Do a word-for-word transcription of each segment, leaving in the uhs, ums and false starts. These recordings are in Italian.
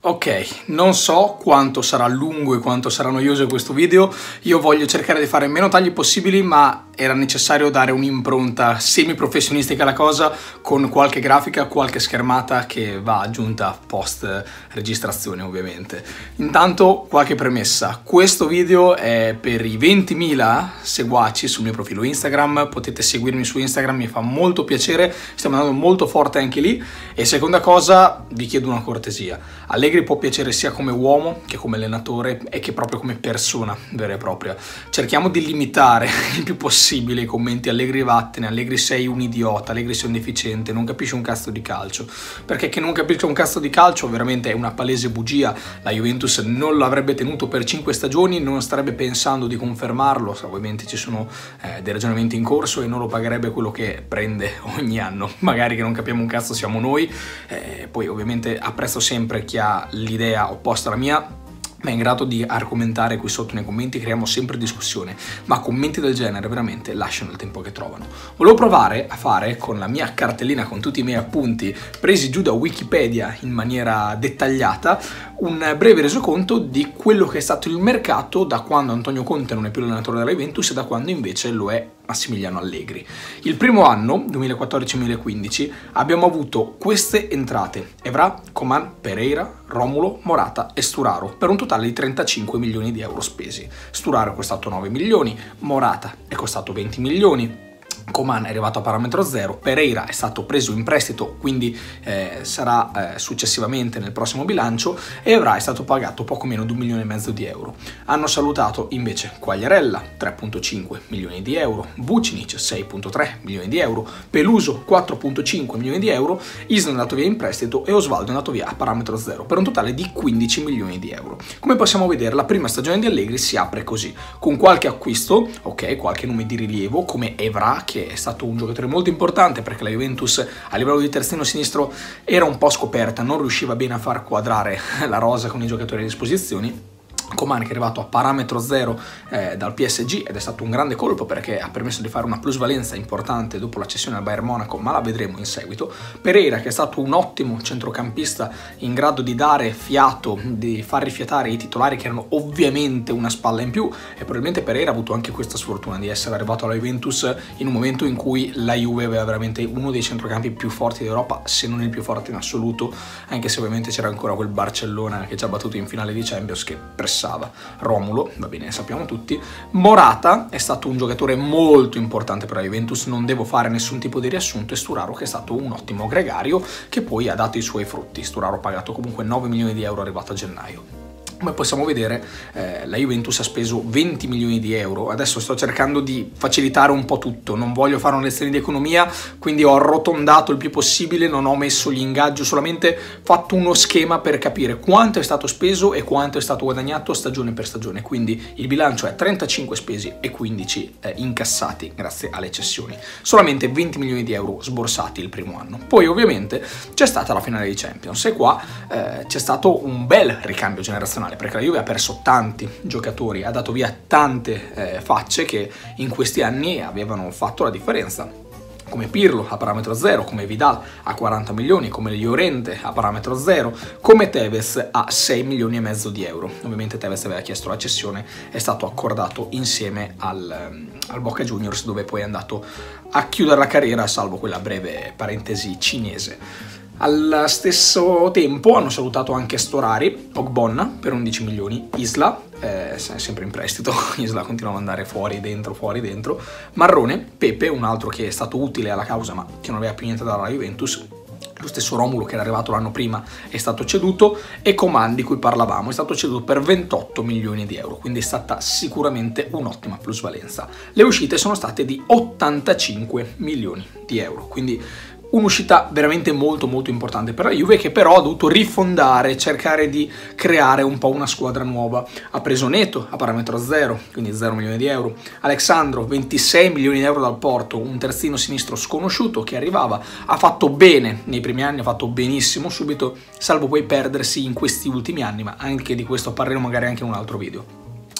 Ok, non so quanto sarà lungo e quanto sarà noioso questo video, io voglio cercare di fare meno tagli possibili, ma era necessario dare un'impronta semi-professionistica alla cosa con qualche grafica, qualche schermata che va aggiunta post registrazione ovviamente. Intanto qualche premessa, questo video è per i ventimila seguaci sul mio profilo Instagram, potete seguirmi su Instagram, mi fa molto piacere, stiamo andando molto forte anche lì. E seconda cosa, vi chiedo una cortesia, Allegri può piacere sia come uomo che come allenatore e che proprio come persona vera e propria. Cerchiamo di limitare il più possibile i commenti Allegri vattene, Allegri sei un idiota, Allegri sei un deficiente, non capisci un cazzo di calcio. Perché che non capisca un cazzo di calcio veramente è una palese bugia. La Juventus non l'avrebbe tenuto per cinque stagioni, non starebbe pensando di confermarlo, ovviamente ci sono eh, dei ragionamenti in corso, e non lo pagherebbe quello che prende ogni anno. Magari che non capiamo un cazzo siamo noi, eh, poi ovviamente apprezzo sempre chi ha l'idea opposta alla mia, ma è in grado di argomentare qui sotto nei commenti, creiamo sempre discussione, ma commenti del genere veramente lasciano il tempo che trovano. Volevo provare a fare con la mia cartellina, con tutti i miei appunti presi giù da Wikipedia in maniera dettagliata, un breve resoconto di quello che è stato il mercato da quando Antonio Conte non è più l'allenatore della Juventus e da quando invece lo è Massimiliano Allegri. Il primo anno, duemilaquattordici duemilaquindici, abbiamo avuto queste entrate: Evra, Coman, Pereira, Romulo, Morata e Sturaro, per un totale di trentacinque milioni di euro spesi. Sturaro è costato nove milioni, Morata è costato venti milioni, Coman è arrivato a parametro zero, Pereira è stato preso in prestito, quindi eh, sarà eh, successivamente nel prossimo bilancio, e Evra è stato pagato poco meno di un milione e mezzo di euro. Hanno salutato invece Quagliarella, tre virgola cinque milioni di euro, Vucinic, sei virgola tre milioni di euro, Peluso, quattro virgola cinque milioni di euro, Isla è andato via in prestito e Osvaldo è andato via a parametro zero, per un totale di quindici milioni di euro. Come possiamo vedere, la prima stagione di Allegri si apre così, con qualche acquisto, ok, qualche nome di rilievo come Evra, che è stato un giocatore molto importante perché la Juventus a livello di terzino sinistro era un po' scoperta, non riusciva bene a far quadrare la rosa con i giocatori a disposizione. Coman che è arrivato a parametro zero eh, dal P S G ed è stato un grande colpo perché ha permesso di fare una plusvalenza importante dopo la cessione al Bayern Monaco, ma la vedremo in seguito. Pereira che è stato un ottimo centrocampista in grado di dare fiato, di far rifiatare i titolari che erano ovviamente una spalla in più, e probabilmente Pereira ha avuto anche questa sfortuna di essere arrivato alla Juventus in un momento in cui la Juve aveva veramente uno dei centrocampi più forti d'Europa, se non il più forte in assoluto, anche se ovviamente c'era ancora quel Barcellona che ci ha battuto in finale di Champions che pressava. Romulo, va bene, sappiamo tutti. Morata è stato un giocatore molto importante per la Juventus, non devo fare nessun tipo di riassunto, e Sturaro che è stato un ottimo gregario che poi ha dato i suoi frutti. Sturaro ha pagato comunque nove milioni di euro arrivato a gennaio. Come possiamo vedere, eh, la Juventus ha speso venti milioni di euro. Adesso sto cercando di facilitare un po' tutto, non voglio fare una lezione di economia, quindi ho arrotondato il più possibile, non ho messo gli ingaggi, ho solamente fatto uno schema per capire quanto è stato speso e quanto è stato guadagnato stagione per stagione. Quindi il bilancio è trentacinque spesi e quindici eh, incassati grazie alle cessioni. Solamente venti milioni di euro sborsati il primo anno. Poi ovviamente c'è stata la finale di Champions e qua eh, c'è stato un bel ricambio generazionale, perché la Juve ha perso tanti giocatori, ha dato via tante eh, facce che in questi anni avevano fatto la differenza, come Pirlo a parametro zero, come Vidal a quaranta milioni, come Llorente a parametro zero, come Tevez a sei milioni e mezzo di euro. Ovviamente Tevez aveva chiesto la cessione, è stato accordato insieme al, al Boca Juniors, dove poi è andato a chiudere la carriera, salvo quella breve parentesi cinese. Allo stesso tempo hanno salutato anche Storari, Ogbonna per undici milioni, Isla, eh, sempre in prestito, Isla continua ad andare fuori, dentro, fuori, dentro, Marrone, Pepe, un altro che è stato utile alla causa ma che non aveva più niente da dare alla Juventus, lo stesso Romulo che era arrivato l'anno prima è stato ceduto, e Coman di cui parlavamo è stato ceduto per ventotto milioni di euro, quindi è stata sicuramente un'ottima plusvalenza. Le uscite sono state di ottantacinque milioni di euro, quindi un'uscita veramente molto molto importante per la Juve, che però ha dovuto rifondare, cercare di creare un po' una squadra nuova. Ha preso Neto a parametro zero, quindi zero milioni di euro, Alexandro ventisei milioni di euro dal Porto, un terzino sinistro sconosciuto che arrivava, ha fatto bene nei primi anni, ha fatto benissimo subito, salvo poi perdersi in questi ultimi anni, ma anche di questo parleremo magari anche in un altro video.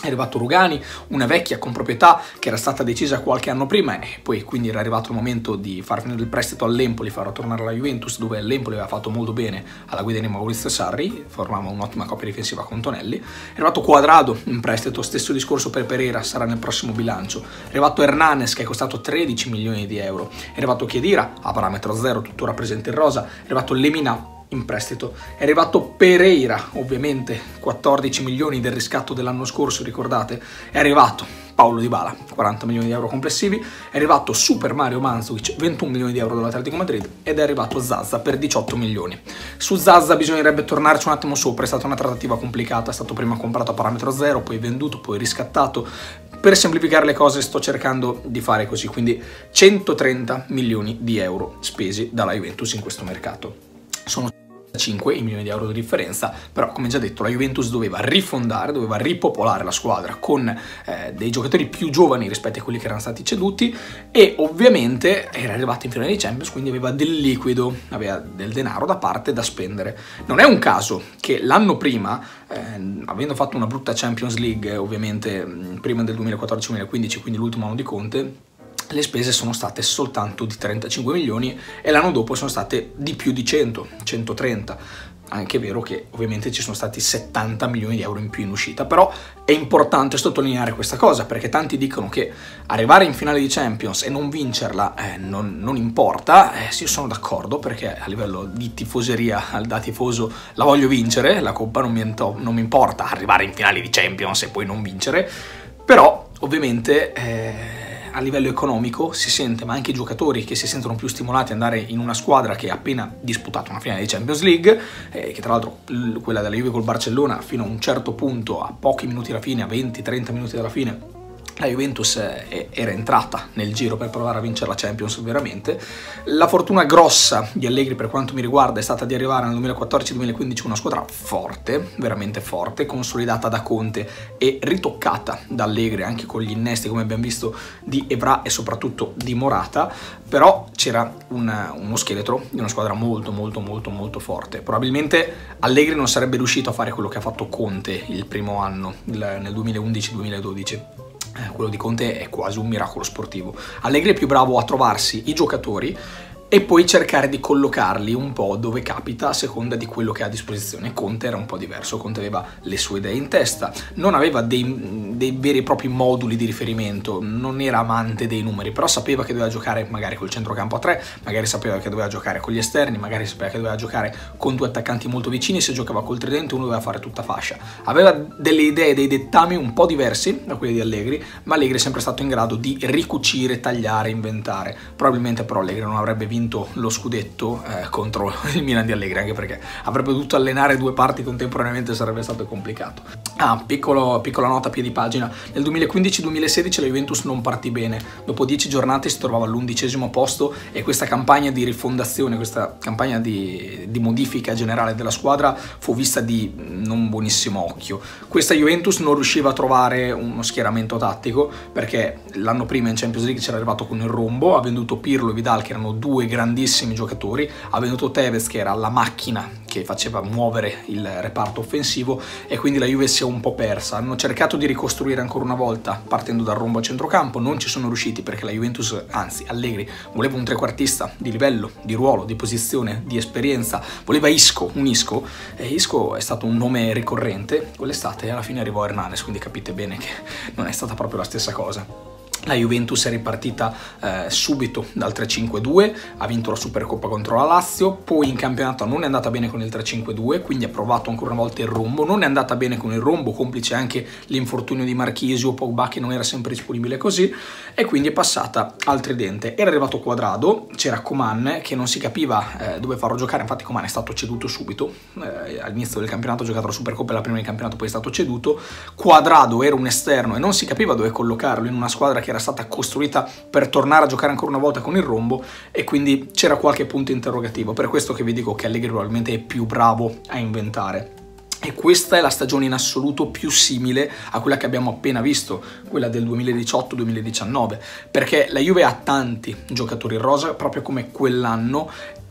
È arrivato Rugani, una vecchia comproprietà che era stata decisa qualche anno prima e poi quindi era arrivato il momento di far finire il prestito all'Empoli, farlo tornare alla Juventus, dove l'Empoli aveva fatto molto bene alla guida di Maurizio Sarri, formava un'ottima coppia difensiva con Tonelli. È arrivato Cuadrado in prestito, stesso discorso per Pereira, sarà nel prossimo bilancio. È arrivato Hernanes che è costato tredici milioni di euro. È arrivato Khedira a parametro zero, tuttora presente in rosa. È arrivato Lemina in prestito, è arrivato Pereira, ovviamente quattordici milioni del riscatto dell'anno scorso, ricordate, è arrivato Paulo Dybala, quaranta milioni di euro complessivi, è arrivato Super Mario Mandzukic, ventuno milioni di euro dall'Atletico Madrid ed è arrivato Zaza per diciotto milioni. Su Zaza bisognerebbe tornarci un attimo sopra, è stata una trattativa complicata, è stato prima comprato a parametro zero, poi venduto, poi riscattato. Per semplificare le cose sto cercando di fare così, quindi centotrenta milioni di euro spesi dalla Juventus in questo mercato. Sono cinque i milioni di euro di differenza, però come già detto la Juventus doveva rifondare, doveva ripopolare la squadra con eh, dei giocatori più giovani rispetto a quelli che erano stati ceduti e ovviamente era arrivata in finale di Champions, quindi aveva del liquido, aveva del denaro da parte da spendere. Non è un caso che l'anno prima, eh, avendo fatto una brutta Champions League ovviamente prima del duemilaquattordici duemilaquindici, quindi l'ultimo anno di Conte, le spese sono state soltanto di trentacinque milioni e l'anno dopo sono state di più di cento, centotrenta. Anche è vero che ovviamente ci sono stati settanta milioni di euro in più in uscita, però è importante sottolineare questa cosa perché tanti dicono che arrivare in finale di Champions e non vincerla eh, non, non importa. Eh, sì, io sono d'accordo perché a livello di tifoseria, da tifoso, la voglio vincere, la Coppa non mi, non mi importa arrivare in finale di Champions e poi non vincere, però ovviamente Eh, a livello economico si sente, ma anche i giocatori che si sentono più stimolati ad andare in una squadra che ha appena disputato una finale di Champions League, eh, che tra l'altro quella della Juve col Barcellona fino a un certo punto, a pochi minuti alla fine, a venti trenta minuti dalla fine, la Juventus era entrata nel giro per provare a vincere la Champions veramente. La fortuna grossa di Allegri per quanto mi riguarda è stata di arrivare nel duemilaquattordici duemilaquindici una squadra forte, veramente forte, consolidata da Conte e ritoccata da Allegri anche con gli innesti come abbiamo visto di Evra e soprattutto di Morata, però c'era un, uno scheletro di una squadra molto molto molto molto forte. Probabilmente Allegri non sarebbe riuscito a fare quello che ha fatto Conte il primo anno, il, nel duemilaundici duemiladodici. Eh, quello di Conte è quasi un miracolo sportivo. Allegri è più bravo a trovarsi i giocatori e poi cercare di collocarli un po' dove capita a seconda di quello che ha a disposizione. Conte era un po' diverso, Conte aveva le sue idee in testa, non aveva dei, dei veri e propri moduli di riferimento, non era amante dei numeri, però sapeva che doveva giocare magari col centrocampo a tre, magari sapeva che doveva giocare con gli esterni, magari sapeva che doveva giocare con due attaccanti molto vicini, se giocava col tridente uno doveva fare tutta fascia. Aveva delle idee, dei dettami un po' diversi da quelli di Allegri, ma Allegri è sempre stato in grado di ricucire, tagliare, inventare. Probabilmente però Allegri non avrebbe vinto lo scudetto eh, contro il Milan di Allegri, anche perché avrebbe dovuto allenare due parti contemporaneamente, sarebbe stato complicato. Ah, piccolo, piccola nota a piedi pagina: nel duemilaquindici duemilasedici la Juventus non partì bene, dopo dieci giornate si trovava all'undicesimo posto e questa campagna di rifondazione, questa campagna di, di modifica generale della squadra fu vista di non buonissimo occhio. Questa Juventus non riusciva a trovare uno schieramento tattico perché l'anno prima in Champions League c'era arrivato con il rombo, ha venduto Pirlo e Vidal che erano due grandissimi giocatori, ha venuto Tevez che era la macchina che faceva muovere il reparto offensivo e quindi la Juve si è un po' persa. Hanno cercato di ricostruire ancora una volta partendo dal rombo a centrocampo, non ci sono riusciti perché la Juventus, anzi Allegri, voleva un trequartista di livello, di ruolo, di posizione, di esperienza, voleva Isco, un Isco, e Isco è stato un nome ricorrente quell'estate e alla fine arrivò Hernanes, quindi capite bene che non è stata proprio la stessa cosa. La Juventus è ripartita eh, subito dal tre cinque due, ha vinto la Supercoppa contro la Lazio, poi in campionato non è andata bene con il tre cinque due, quindi ha provato ancora una volta il rombo, non è andata bene con il rombo, complice anche l'infortunio di Marchisio, Pogba che non era sempre disponibile così, e quindi è passata al tridente. Era arrivato Cuadrado, c'era Coman che non si capiva eh, dove farlo giocare, infatti Coman è stato ceduto subito, eh, all'inizio del campionato ha giocato la Supercoppa e la prima di campionato, poi è stato ceduto. Cuadrado era un esterno e non si capiva dove collocarlo in una squadra che era stata costruita per tornare a giocare ancora una volta con il rombo e quindi c'era qualche punto interrogativo. Per questo che vi dico che Allegri probabilmente è più bravo a inventare. E questa è la stagione in assoluto più simile a quella che abbiamo appena visto, quella del duemiladiciotto duemiladiciannove, perché la Juve ha tanti giocatori in rosa, proprio come quell'anno,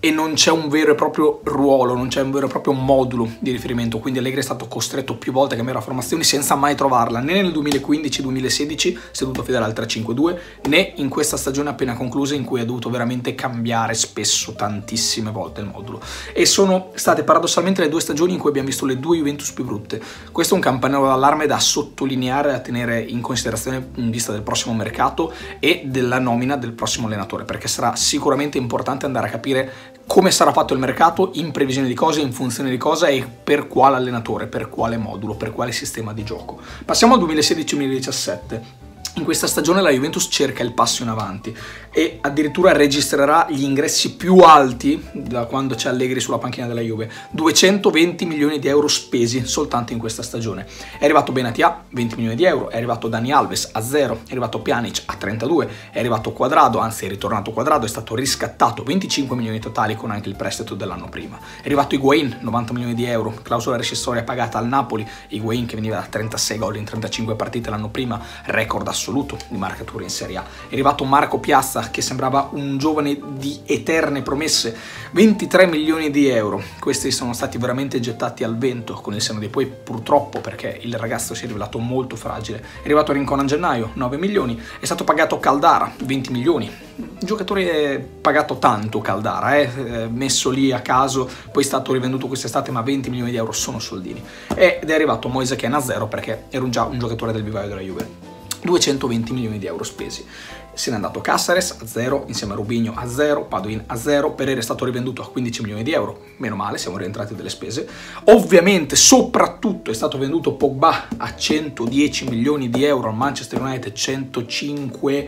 e non c'è un vero e proprio ruolo, non c'è un vero e proprio modulo di riferimento, quindi Allegri è stato costretto più volte a cambiare la formazione senza mai trovarla, né nel duemilaquindici duemilasedici seduto fedele al tre cinque due, né in questa stagione appena conclusa in cui ha dovuto veramente cambiare spesso, tantissime volte il modulo. E sono state paradossalmente le due stagioni in cui abbiamo visto le due Juventus più brutte. Questo è un campanello d'allarme da sottolineare, da tenere in considerazione in vista del prossimo mercato e della nomina del prossimo allenatore, perché sarà sicuramente importante andare a capire come sarà fatto il mercato, in previsione di cosa, in funzione di cosa e per quale allenatore, per quale modulo, per quale sistema di gioco. Passiamo al duemilasedici duemiladiciassette. In questa stagione la Juventus cerca il passo in avanti e addirittura registrerà gli ingressi più alti da quando c'è Allegri sulla panchina della Juve, duecentoventi milioni di euro spesi soltanto in questa stagione. È arrivato Benatia, venti milioni di euro, è arrivato Dani Alves a zero, è arrivato Pjanic a trentadue, è arrivato Cuadrado, anzi è ritornato Cuadrado, è stato riscattato, venticinque milioni totali con anche il prestito dell'anno prima. È arrivato Higuain, novanta milioni di euro, clausola rescissoria pagata al Napoli, Higuain che veniva da trentasei gol in trentacinque partite l'anno prima, record assoluto di marcature in Serie A. È arrivato Marco Piazza che sembrava un giovane di eterne promesse, ventitré milioni di euro. Questi sono stati veramente gettati al vento con il senno di poi, purtroppo, perché il ragazzo si è rivelato molto fragile. È arrivato Rincon a gennaio, nove milioni, è stato pagato Caldara, venti milioni. Un giocatore pagato tanto Caldara, eh? messo lì a caso, poi è stato rivenduto quest'estate, ma venti milioni di euro sono soldini. Ed è arrivato Moise Kean a zero perché era già un giocatore del vivaio della Juve. duecentoventi milioni di euro spesi. Se n'è andato Cáceres a zero, insieme a Rubinho a zero, Padoin a zero, Pereira è stato rivenduto a quindici milioni di euro, meno male, siamo rientrati delle spese. Ovviamente, soprattutto, è stato venduto Pogba a centodieci milioni di euro al Manchester United, centocinque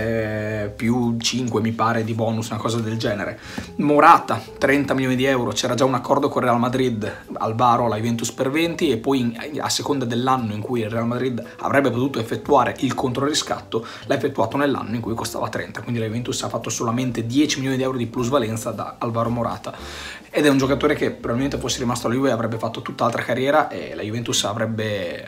eh, più cinque mi pare di bonus, una cosa del genere. Morata, trenta milioni di euro, c'era già un accordo con il Real Madrid, Alvaro alla Juventus per venti e poi in, a seconda dell'anno in cui il Real Madrid avrebbe potuto effettuare il controriscatto, l'ha effettuato nell'anno in cui costava trenta, quindi la Juventus ha fatto solamente dieci milioni di euro di plusvalenza da Alvaro Morata ed è un giocatore che probabilmente fosse rimasto alla Juve avrebbe fatto tutt'altra carriera e la Juventus avrebbe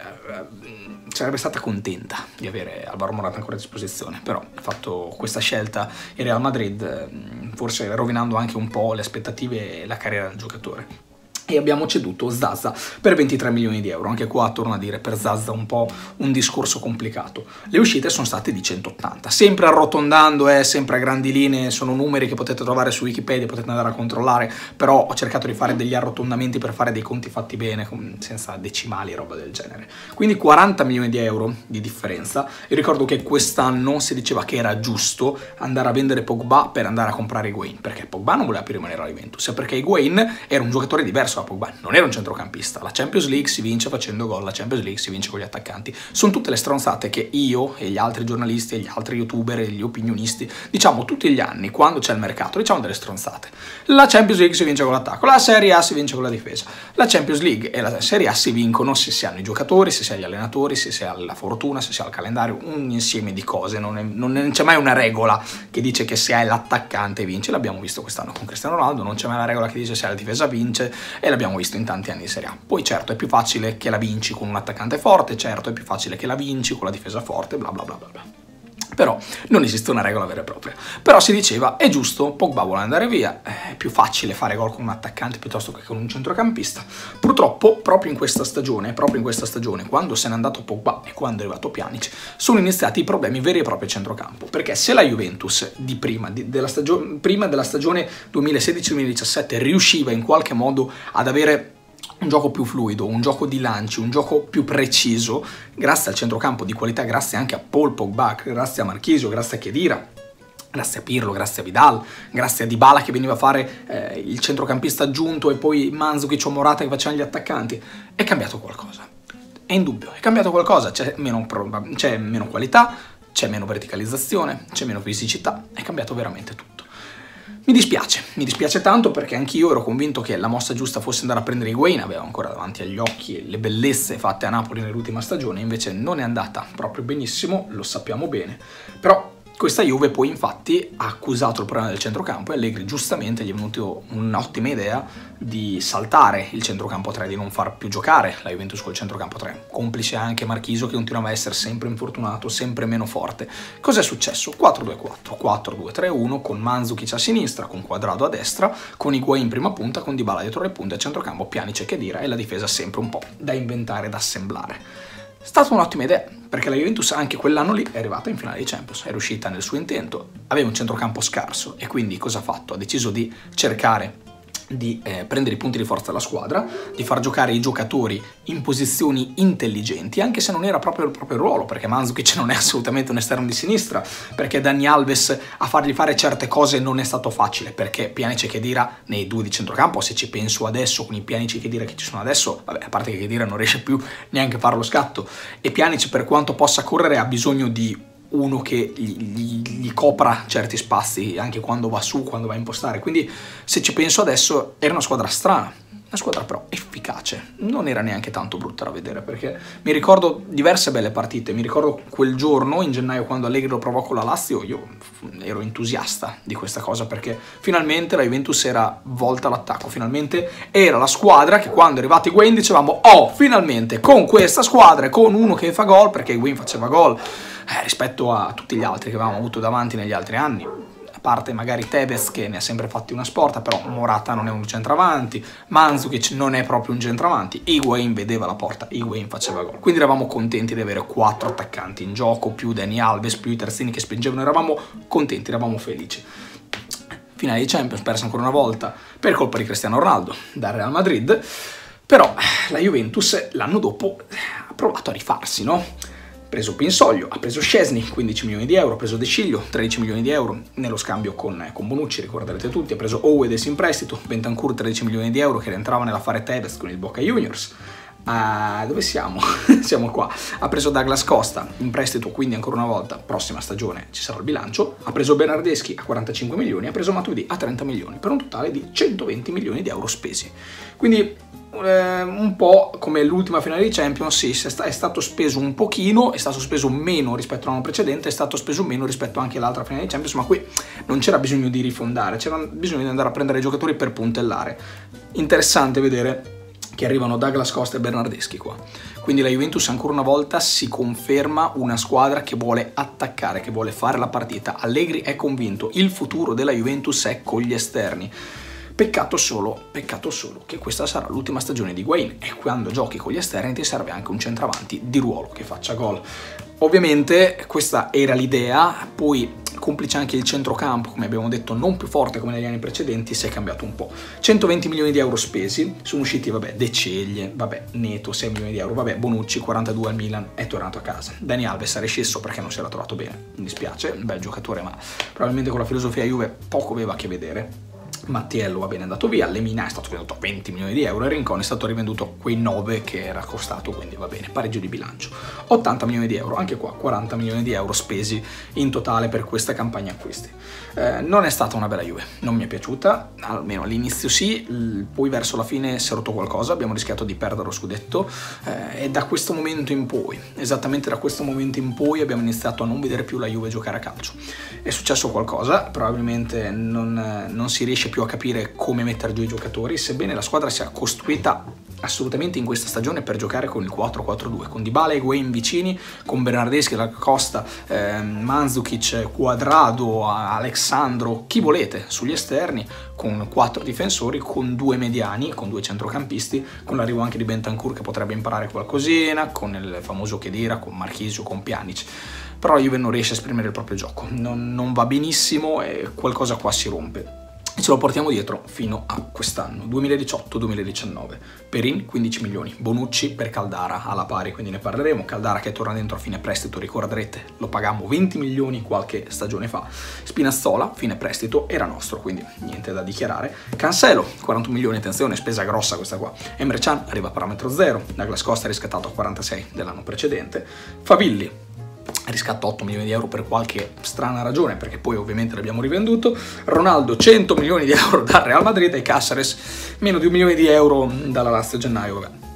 sarebbe stata contenta di avere Alvaro Morata ancora a disposizione, però ha fatto questa scelta il Real Madrid forse rovinando anche un po' le aspettative e la carriera del giocatore. E abbiamo ceduto Zaza per ventitré milioni di euro. Anche qua torno a dire per Zaza un po' un discorso complicato. Le uscite sono state di centottanta, sempre arrotondando, eh, sempre a grandi linee, sono numeri che potete trovare su Wikipedia, potete andare a controllare, però ho cercato di fare degli arrotondamenti per fare dei conti fatti bene, senza decimali e roba del genere. Quindi quaranta milioni di euro di differenza. Io ricordo che quest'anno si diceva che era giusto andare a vendere Pogba per andare a comprare Higuain, perché Pogba non voleva più rimanere alla Juventus, perché Higuain era un giocatore diverso a Pogba, non era un centrocampista. La Champions League si vince facendo gol, la Champions League si vince con gli attaccanti. Sono tutte le stronzate che io e gli altri giornalisti e gli altri youtuber e gli opinionisti diciamo tutti gli anni quando c'è il mercato, diciamo delle stronzate. La Champions League si vince con l'attacco, la Serie A si vince con la difesa. La Champions League e la Serie A si vincono se si hanno i giocatori, se si ha gli allenatori, se si ha la fortuna, se si ha il calendario, un insieme di cose. Non, è, non c'è mai una regola che dice che se hai l'attaccante vince. L'abbiamo visto quest'anno con Cristiano Ronaldo, non c'è mai una regola che dice se hai la difesa vince, e l'abbiamo visto in tanti anni di Serie A. Poi certo è più facile che la vinci con un attaccante forte, certo è più facile che la vinci con la difesa forte, bla bla bla bla bla. Però non esiste una regola vera e propria. Però si diceva, è giusto, Pogba vuole andare via, è più facile fare gol con un attaccante piuttosto che con un centrocampista. Purtroppo, proprio in questa stagione, proprio in questa stagione, quando se n'è andato Pogba e quando è arrivato Pjanic, sono iniziati i problemi veri e propri a centrocampo. Perché se la Juventus di prima, di, della, stagione, prima della stagione duemilasedici duemiladiciassette riusciva in qualche modo ad avere un gioco più fluido, un gioco di lanci, un gioco più preciso, grazie al centrocampo di qualità, grazie anche a Paul Pogba, grazie a Marchisio, grazie a Khedira, grazie a Pirlo, grazie a Vidal, grazie a Dybala che veniva a fare eh, il centrocampista aggiunto e poi Mandzukic o Morata che facevano gli attaccanti, è cambiato qualcosa. È indubbio, è cambiato qualcosa, c'è meno, c'è meno qualità, c'è meno verticalizzazione, c'è meno fisicità, è cambiato veramente tutto. Mi dispiace, mi dispiace tanto perché anch'io ero convinto che la mossa giusta fosse andare a prendere Higuain, aveva ancora davanti agli occhi le bellezze fatte a Napoli nell'ultima stagione, invece non è andata proprio benissimo, lo sappiamo bene, però Questa Juve poi infatti ha accusato il problema del centrocampo e Allegri giustamente gli è venuto un'ottima idea di saltare il centrocampo tre, di non far più giocare la Juventus col centrocampo tre, complice anche Marchisio che continuava a essere sempre infortunato, sempre meno forte. Cos'è successo? quattro due quattro, quattro due tre uno con Mandzukic a sinistra, con Cuadrado a destra, con Higuaín in prima punta, con Dybala dietro le punte, a centrocampo Pjanic e Khedira e la difesa sempre un po' da inventare, da assemblare. È stata un'ottima idea, perché la Juventus anche quell'anno lì è arrivata in finale di Champions, è riuscita nel suo intento, aveva un centrocampo scarso e quindi cosa ha fatto? Ha deciso di cercare di eh, prendere i punti di forza della squadra, di far giocare i giocatori in posizioni intelligenti, anche se non era proprio il proprio ruolo, perché Mandzukic non è assolutamente un esterno di sinistra, perché Dani Alves a fargli fare certe cose non è stato facile, perché Pjanic e Khedira nei due di centrocampo, se ci penso adesso con i Pjanic e Khedira che ci sono adesso, vabbè, a parte che Khedira non riesce più neanche a fare lo scatto, e Pjanic per quanto possa correre ha bisogno di uno che gli, gli, gli copra certi spazi anche quando va su, quando va a impostare, quindi se ci penso adesso era una squadra strana, una squadra però efficace, non era neanche tanto brutta da vedere, perché mi ricordo diverse belle partite, mi ricordo quel giorno in gennaio quando Allegri lo provò con la Lazio, io ero entusiasta di questa cosa perché finalmente la Juventus era volta all'attacco, finalmente era la squadra che quando è arrivato Higuaín dicevamo oh finalmente con questa squadra e con uno che fa gol, perché Higuaín faceva gol eh, rispetto a tutti gli altri che avevamo avuto davanti negli altri anni, parte magari Tevez che ne ha sempre fatti una sporta, però Morata non è un centravanti, Mandzukic non è proprio un centravanti, Higuaín vedeva la porta, Higuaín faceva gol, quindi eravamo contenti di avere quattro attaccanti in gioco, più Dani Alves, più i terzini che spingevano, eravamo contenti, eravamo felici. Finale di Champions, persa ancora una volta per colpa di Cristiano Ronaldo dal Real Madrid, però la Juventus l'anno dopo ha provato a rifarsi, no? Ha preso Pinsoglio, ha preso Szczesny, quindici milioni di euro, ha preso De Sciglio, tredici milioni di euro, nello scambio con, con Bonucci, ricorderete tutti, ha preso Owedes in prestito, Bentancur tredici milioni di euro che rientrava nell'affare Tevez con il Boca Juniors. Uh, dove siamo? Siamo qua. Ha preso Douglas Costa in prestito, quindi ancora una volta, prossima stagione ci sarà il bilancio. Ha preso Bernardeschi a quarantacinque milioni, ha preso Matuidi a trenta milioni, per un totale di centoventi milioni di euro spesi. Quindi eh, un po' come l'ultima finale di Champions, sì, è stato speso un pochino, è stato speso meno rispetto all'anno precedente, è stato speso meno rispetto anche all'altra finale di Champions, ma qui non c'era bisogno di rifondare, c'era bisogno di andare a prendere i giocatori per puntellare. Interessante vedere che arrivano Douglas Costa e Bernardeschi qua. Quindi la Juventus ancora una volta si conferma una squadra che vuole attaccare, che vuole fare la partita. Allegri è convinto, il futuro della Juventus è con gli esterni. Peccato solo, peccato solo che questa sarà l'ultima stagione di Higuaín e quando giochi con gli esterni ti serve anche un centravanti di ruolo che faccia gol. Ovviamente questa era l'idea, poi complice anche il centrocampo, come abbiamo detto, non più forte come negli anni precedenti, si è cambiato un po'. centoventi milioni di euro spesi, sono usciti, vabbè, De Ceglie, vabbè, Neto, sei milioni di euro, vabbè, Bonucci, quarantadue al Milan, è tornato a casa. Dani Alves è rescesso perché non si era trovato bene, mi dispiace, un bel giocatore, ma probabilmente con la filosofia Juve poco aveva a che vedere. Mattiello va bene, è andato via, Lemina è stato venduto a venti milioni di euro e Rincon è stato rivenduto a quei nove che era costato, quindi va bene, pareggio di bilancio. ottanta milioni di euro, anche qua quaranta milioni di euro spesi in totale per questa campagna acquisti. Eh, non è stata una bella Juve, non mi è piaciuta, almeno all'inizio sì, poi verso la fine si è rotto qualcosa, abbiamo rischiato di perdere lo scudetto eh, e da questo momento in poi, esattamente da questo momento in poi abbiamo iniziato a non vedere più la Juve giocare a calcio. È successo qualcosa, probabilmente non, non si riesce più a capire come mettere giù i giocatori, sebbene la squadra sia costruita assolutamente in questa stagione per giocare con il quattro quattro due, con Dybala e Higuaín vicini, con Bernardeschi, La Costa, eh, Mandzukic, Cuadrado, Alexandro, chi volete sugli esterni, con quattro difensori, con due mediani, con due centrocampisti, con l'arrivo anche di Bentancur che potrebbe imparare qualcosina, con il famoso Khedira, con Marchisio, con Pjanic. Però la Juve non riesce a esprimere il proprio gioco, non, non va benissimo e qualcosa qua si rompe. E ce lo portiamo dietro fino a quest'anno, duemiladiciotto duemiladiciannove. Perin quindici milioni, Bonucci per Caldara alla pari, quindi ne parleremo. Caldara che torna dentro a fine prestito, ricorderete, lo pagammo venti milioni qualche stagione fa. Spinazzola, fine prestito, era nostro, quindi niente da dichiarare. Cancelo, quarantuno milioni, attenzione, spesa grossa questa qua. Emre Can arriva a parametro zero, Douglas Costa riscattato a quarantasei dell'anno precedente. Favilli, riscatto otto milioni di euro per qualche strana ragione, perché poi ovviamente l'abbiamo rivenduto. Ronaldo cento milioni di euro dal Real Madrid e Cáceres meno di un milione di euro dalla Lazio a gennaio, vabbè.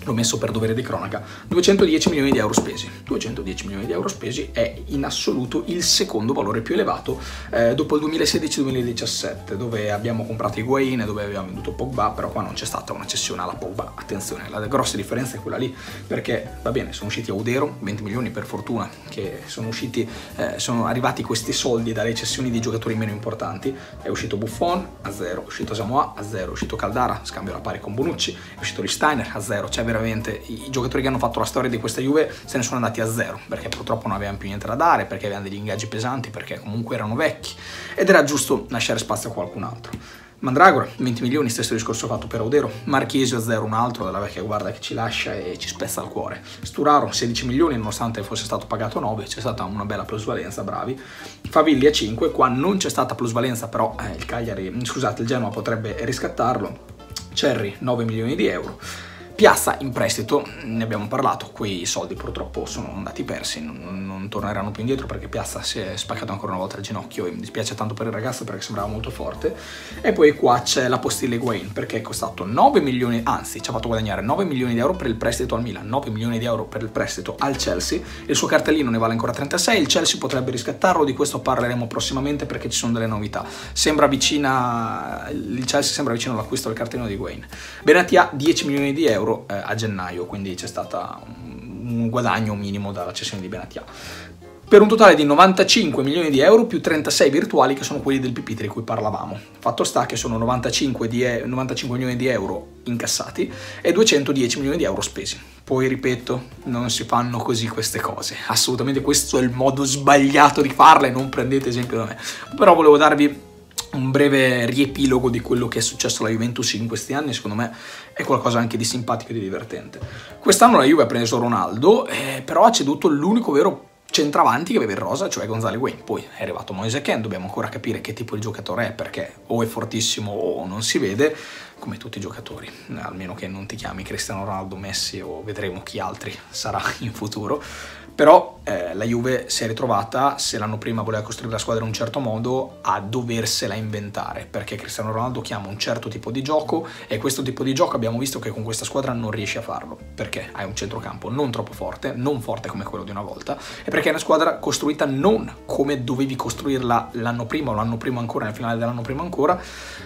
l'ho messo per dovere di cronaca, duecentodieci milioni di euro spesi. duecentodieci milioni di euro spesi è in assoluto il secondo valore più elevato eh, dopo il duemilasedici duemiladiciassette, dove abbiamo comprato Higuain e dove abbiamo venduto Pogba, però qua non c'è stata una cessione alla Pogba. Attenzione, la grossa differenza è quella lì, perché va bene, sono usciti Audero, venti milioni per fortuna, che sono usciti, eh, sono arrivati questi soldi dalle cessioni di giocatori meno importanti. È uscito Buffon a zero, è uscito Samoa a zero, è uscito Caldara, scambio alla pari con Bonucci, è uscito Risteiner a zero, cioè veramente i giocatori che hanno fatto la storia di questa Juve se ne sono andati a zero, perché purtroppo non avevano più niente da dare, perché avevano degli ingaggi pesanti, perché comunque erano vecchi ed era giusto lasciare spazio a qualcun altro. Mandragora, venti milioni, stesso discorso fatto per Audero. Marchisio a zero, un altro della vecchia guarda che ci lascia e ci spezza il cuore. Sturaro sedici milioni, nonostante fosse stato pagato nove, c'è stata una bella plusvalenza, bravi. Favilli a cinque, qua non c'è stata plusvalenza, però eh, il Cagliari, scusate, il Genoa potrebbe riscattarlo. Cerri nove milioni di euro. Piazza in prestito, ne abbiamo parlato, quei soldi purtroppo sono andati persi, non, non torneranno più indietro perché Piazza si è spaccato ancora una volta il ginocchio e mi dispiace tanto per il ragazzo perché sembrava molto forte. E poi qua c'è la postilla Higuain perché è costato nove milioni, anzi ci ha fatto guadagnare nove milioni di euro per il prestito al Milan, nove milioni di euro per il prestito al Chelsea, il suo cartellino ne vale ancora trentasei, il Chelsea potrebbe riscattarlo, di questo parleremo prossimamente perché ci sono delle novità. Sembra vicina, il Chelsea sembra vicino all'acquisto del cartellino di Higuain. Benatia dieci milioni di euro a gennaio, quindi c'è stato un guadagno minimo dalla cessione di Benatia, per un totale di novantacinque milioni di euro più trentasei virtuali che sono quelli del P P T di cui parlavamo. Fatto sta che sono novantacinque, di e novantacinque milioni di euro incassati e duecentodieci milioni di euro spesi. Poi ripeto, non si fanno così queste cose, assolutamente questo è il modo sbagliato di farle, non prendete esempio da me, però volevo darvi un breve riepilogo di quello che è successo alla Juventus in questi anni. Secondo me è qualcosa anche di simpatico e di divertente. Quest'anno la Juve ha preso Ronaldo, eh, però ha ceduto l'unico vero centravanti che aveva il rosa, cioè Gonzalo Higuain. Poi è arrivato Moise Kean, dobbiamo ancora capire che tipo di giocatore è, perché o è fortissimo o non si vede, come tutti i giocatori, almeno che non ti chiami Cristiano Ronaldo, Messi o vedremo chi altri sarà in futuro. Però eh, la Juve si è ritrovata, se l'anno prima voleva costruire la squadra in un certo modo, a doversela inventare, perché Cristiano Ronaldo chiama un certo tipo di gioco e questo tipo di gioco abbiamo visto che con questa squadra non riesce a farlo, perché hai un centrocampo non troppo forte, non forte come quello di una volta, e perché è una squadra costruita non come dovevi costruirla l'anno prima o l'anno prima ancora, nel finale dell'anno prima ancora,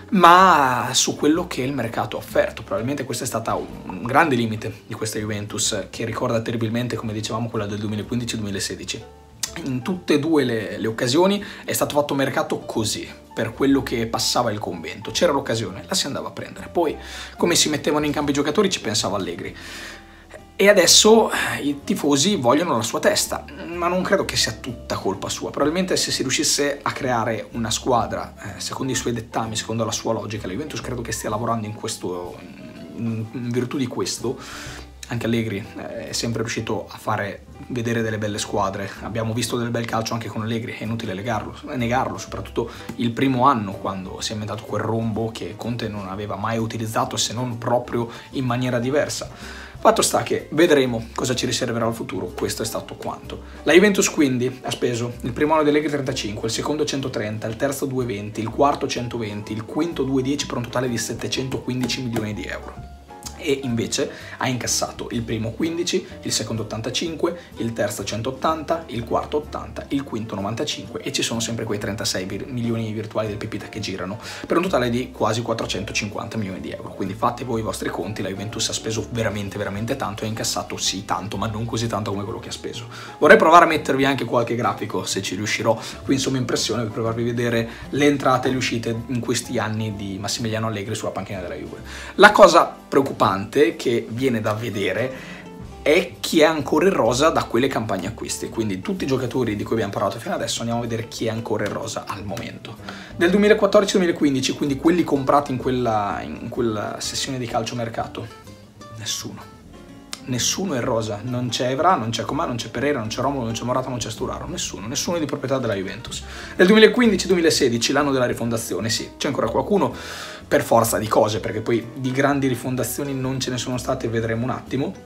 ma su quello che il mercato ha offerto. Probabilmente questo è stato un grande limite di questa Juventus, che ricorda terribilmente, come dicevamo, quella del duemilaquindici duemilasedici. In tutte e due le, le occasioni è stato fatto mercato così, per quello che passava il convento. C'era l'occasione, la si andava a prendere. Poi, come si mettevano in campo i giocatori, ci pensava Allegri. E adesso i tifosi vogliono la sua testa, ma non credo che sia tutta colpa sua. Probabilmente se si riuscisse a creare una squadra eh, secondo i suoi dettami, secondo la sua logica, la Juventus credo che stia lavorando in questo, in, in virtù di questo. Anche Allegri è sempre riuscito a fare vedere delle belle squadre, abbiamo visto del bel calcio anche con Allegri, è inutile negarlo, negarlo, soprattutto il primo anno quando si è inventato quel rombo che Conte non aveva mai utilizzato se non proprio in maniera diversa. Fatto sta che vedremo cosa ci riserverà il futuro, questo è stato quanto. La Juventus quindi ha speso il primo anno di Allegri trentacinque, il secondo centotrenta, il terzo duecentoventi, il quarto centoventi, il quinto duecentodieci per un totale di settecentoquindici milioni di euro. E invece ha incassato il primo quindici, il secondo ottantacinque, il terzo centottanta, il quarto ottanta, il quinto novantacinque e ci sono sempre quei trentasei milioni virtuali del Pepita che girano per un totale di quasi quattrocentocinquanta milioni di euro. Quindi fate voi i vostri conti, la Juventus ha speso veramente veramente tanto e ha incassato sì tanto, ma non così tanto come quello che ha speso. Vorrei provare a mettervi anche qualche grafico se ci riuscirò qui in somma impressione per provarvi a vedere le entrate e le uscite in questi anni di Massimiliano Allegri sulla panchina della Juve. La cosa preoccupante che viene da vedere è chi è ancora in rosa da quelle campagne acquisti, quindi tutti i giocatori di cui abbiamo parlato fino adesso. Andiamo a vedere chi è ancora in rosa al momento. Del duemilaquattordici duemilaquindici, quindi quelli comprati in quella, in quella sessione di calciomercato, nessuno. Nessuno è in rosa, non c'è Evra, non c'è Coman, non c'è Pereira, non c'è Romulo, non c'è Morata, non c'è Sturaro, nessuno, nessuno è di proprietà della Juventus. Nel duemilaquindici duemilasedici, l'anno della rifondazione, sì, c'è ancora qualcuno per forza di cose, perché poi di grandi rifondazioni non ce ne sono state, vedremo un attimo.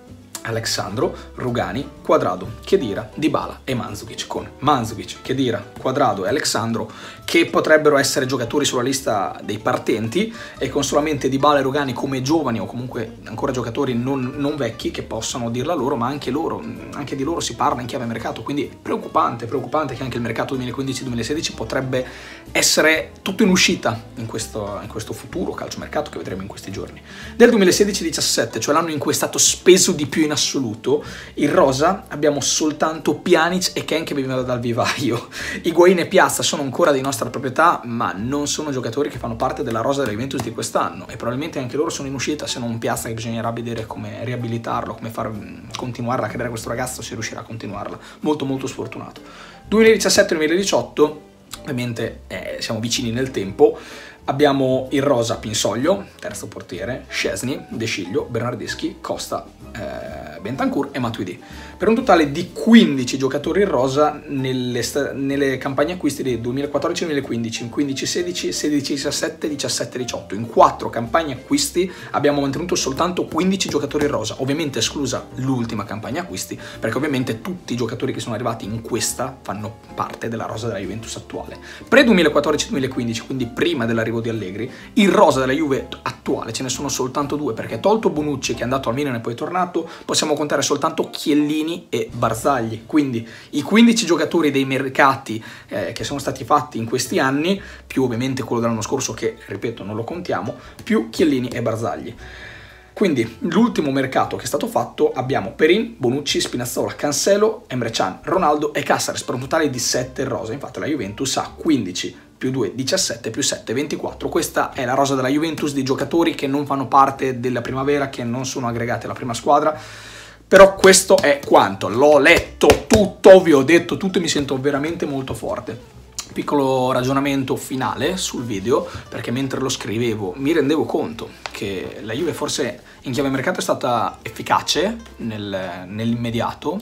Alexandro, Rugani, Cuadrado, Khedira, Dybala e Mandzukic, con Mandzukic, Khedira, Cuadrado e Alexandro che potrebbero essere giocatori sulla lista dei partenti, e con solamente Dybala e Rugani come giovani o comunque ancora giocatori non, non vecchi che possano dirla loro, ma anche loro, anche di loro si parla in chiave mercato, quindi preoccupante, preoccupante che anche il mercato duemilaquindici duemilasedici potrebbe essere tutto in uscita in questo, in questo futuro calciomercato che vedremo in questi giorni. Del duemilasedici diciassette, cioè l'anno in cui è stato speso di più in assoluto, in rosa abbiamo soltanto Pjanic e Ken che venivano dal vivaio. Higuain e Piazza sono ancora di nostra proprietà, ma non sono giocatori che fanno parte della rosa della Juventus di quest'anno, e probabilmente anche loro sono in uscita, se non Piazza che bisognerà vedere come riabilitarlo, come far continuare a credere questo ragazzo, se riuscirà a continuarla. Molto molto sfortunato. duemiladiciassette duemiladiciotto, ovviamente eh, siamo vicini nel tempo. Abbiamo in rosa Pinsoglio, terzo portiere, Szczesny, De Sciglio, Bernardeschi, Costa, eh, Bentancur e Matuidi. Per un totale di quindici giocatori in rosa nelle, nelle campagne acquisti del duemilaquattordici duemilaquindici, quindici sedici, sedici diciassette, diciassette diciotto. In quattro campagne acquisti abbiamo mantenuto soltanto quindici giocatori in rosa, ovviamente esclusa l'ultima campagna acquisti, perché ovviamente tutti i giocatori che sono arrivati in questa fanno parte della rosa della Juventus attuale. Pre duemilaquattordici duemilaquindici, quindi prima dell'arrivo di Allegri, in rosa della Juve attuale ce ne sono soltanto due, perché tolto Bonucci che è andato al Milan e poi è tornato, possiamo contare soltanto Chiellini e Barzagli. Quindi i quindici giocatori dei mercati eh, che sono stati fatti in questi anni, più ovviamente quello dell'anno scorso che, ripeto, non lo contiamo, più Chiellini e Barzagli. Quindi l'ultimo mercato che è stato fatto abbiamo Perin, Bonucci, Spinazzola, Cancelo, Emre Can, Ronaldo e Caceres, per un totale di sette rosa. Infatti la Juventus ha quindici più due, diciassette, più sette, ventiquattro. Questa è la rosa della Juventus di giocatori che non fanno parte della primavera, che non sono aggregati alla prima squadra. Però questo è quanto. L'ho letto tutto, vi ho detto tutto e mi sento veramente molto forte. Piccolo ragionamento finale sul video, perché mentre lo scrivevo mi rendevo conto che la Juve forse in chiave mercato è stata efficace nel, nell'immediato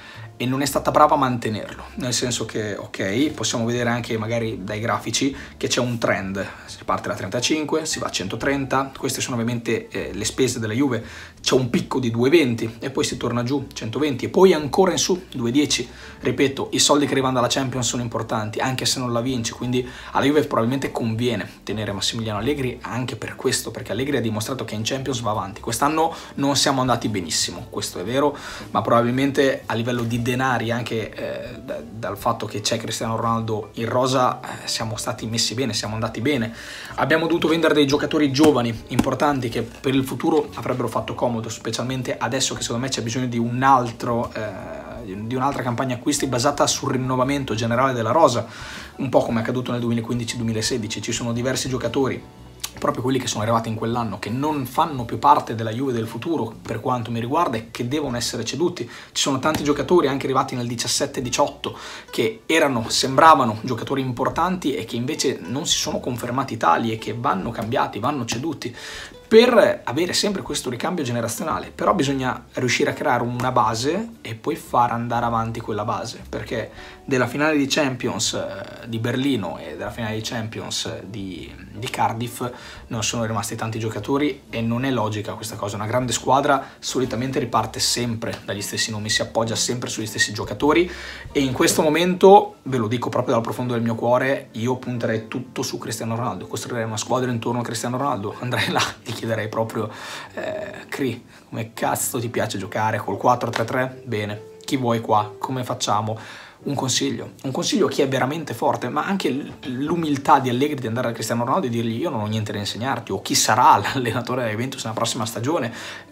e non è stata brava a mantenerlo, nel senso che, ok, possiamo vedere anche magari dai grafici che c'è un trend, si parte da trentacinque, si va a centotrenta, queste sono ovviamente eh, le spese della Juve, c'è un picco di duecentoventi e poi si torna giù, centoventi e poi ancora in su, duecentodieci, ripeto, i soldi che arrivano dalla Champions sono importanti, anche se non la vinci, quindi alla Juve probabilmente conviene tenere Massimiliano Allegri anche per questo, perché Allegri ha dimostrato che in Champions va avanti. Quest'anno non siamo andati benissimo, questo è vero, ma probabilmente a livello di denari, anche eh, da, dal fatto che c'è Cristiano Ronaldo in rosa, eh, siamo stati messi bene, siamo andati bene. Abbiamo dovuto vendere dei giocatori giovani, importanti, che per il futuro avrebbero fatto comodo, specialmente adesso che secondo me c'è bisogno di un altro, eh, di un'altra campagna acquisti basata sul rinnovamento generale della rosa, un po' come è accaduto nel duemilaquindici duemilasedici. Ci sono diversi giocatori, proprio quelli che sono arrivati in quell'anno, che non fanno più parte della Juve del futuro per quanto mi riguarda e che devono essere ceduti. Ci sono tanti giocatori anche arrivati nel diciassette diciotto che erano, sembravano giocatori importanti e che invece non si sono confermati tali e che vanno cambiati, vanno ceduti, per avere sempre questo ricambio generazionale. Però bisogna riuscire a creare una base e poi far andare avanti quella base, perché della finale di Champions eh, di Berlino e della finale di Champions di, di Cardiff non sono rimasti tanti giocatori e non è logica questa cosa. Una grande squadra solitamente riparte sempre dagli stessi nomi, si appoggia sempre sugli stessi giocatori, e in questo momento, ve lo dico proprio dal profondo del mio cuore, io punterei tutto su Cristiano Ronaldo, costruirei una squadra intorno a Cristiano Ronaldo, andrei là, gli chiederei proprio eh, Cri, come cazzo ti piace giocare col quattro tre tre? Bene, chi vuoi qua? Come facciamo? Un consiglio, un consiglio a chi è veramente forte, ma anche l'umiltà di Allegri di andare a Cristiano Ronaldo e dirgli io non ho niente da insegnarti, o chi sarà l'allenatore della Juventus nella prossima stagione,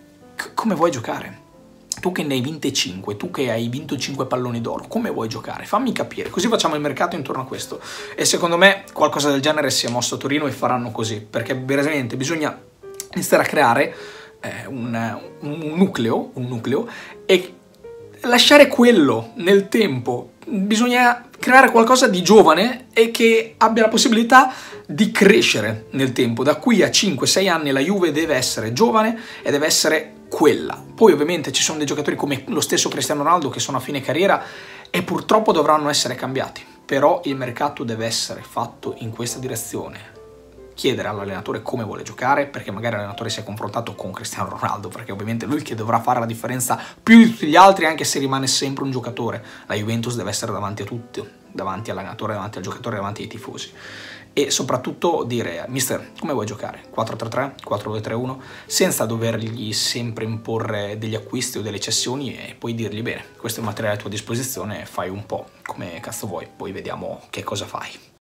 C- come vuoi giocare? Tu che ne hai vinte cinque, tu che hai vinto cinque palloni d'oro, come vuoi giocare? Fammi capire, così facciamo il mercato intorno a questo. E secondo me qualcosa del genere si è mosso a Torino e faranno così, perché veramente bisogna iniziare a creare eh, un, un nucleo, un nucleo e lasciare quello nel tempo. Bisogna creare qualcosa di giovane e che abbia la possibilità di crescere nel tempo. Da qui a cinque sei anni la Juve deve essere giovane e deve essere quella. Poi ovviamente ci sono dei giocatori come lo stesso Cristiano Ronaldo che sono a fine carriera e purtroppo dovranno essere cambiati, però il mercato deve essere fatto in questa direzione. chiedere all'allenatore come vuole giocare, perché magari l'allenatore si è confrontato con Cristiano Ronaldo, perché ovviamente lui che dovrà fare la differenza più di tutti gli altri, anche se rimane sempre un giocatore. La Juventus deve essere davanti a tutti, davanti all'allenatore, davanti al giocatore, davanti ai tifosi. E soprattutto dire: mister, come vuoi giocare? quattro tre tre, quattro due tre uno, senza dovergli sempre imporre degli acquisti o delle cessioni, e poi dirgli: bene, questo è il materiale a tua disposizione, fai un po' come cazzo vuoi, poi vediamo che cosa fai.